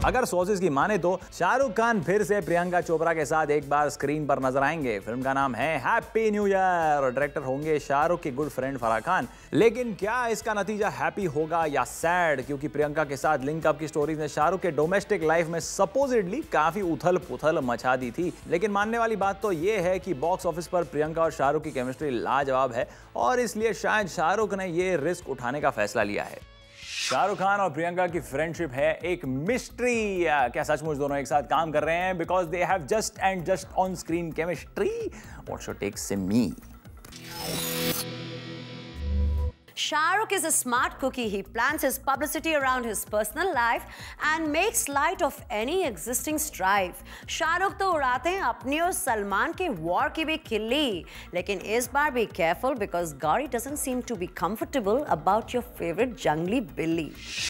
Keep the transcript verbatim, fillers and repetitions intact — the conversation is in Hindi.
अगर सोर्सेज की माने तो शाहरुख खान फिर से प्रियंका चोपड़ा के साथ एक बार स्क्रीन पर नजर आएंगे। फिल्म का नाम है हैप्पी न्यू ईयर और डायरेक्टर होंगे शाहरुख के गुड फ्रेंड फराह खान। लेकिन क्या इसका नतीजा हैप्पी होगा या सैड, क्योंकि प्रियंका के साथ लिंक अप की स्टोरीज ने शाहरुख के डोमेस्टिक लाइफ में सपोजिटली काफी उथल पुथल मचा दी थी। लेकिन मानने वाली बात तो ये है कि बॉक्स ऑफिस पर प्रियंका और शाहरुख की केमिस्ट्री लाजवाब है और इसलिए शायद शाहरुख ने ये रिस्क उठाने का फैसला लिया है। शाहरुख खान और प्रियंका की फ्रेंडशिप है एक मिस्ट्री। क्या सचमुच दोनों एक साथ काम कर रहे हैं? Because they have just and just on screen chemistry. What should take say me? Shahrukh is a smart cookie. He plans his publicity around his personal life and makes light of any existing strife. Shahrukh तो उड़ाते हैं अपनी और सलमान के वॉर की भी खिल्ली, लेकिन इस बार be careful because Gauri doesn't seem to be comfortable about your favorite jungly Billy.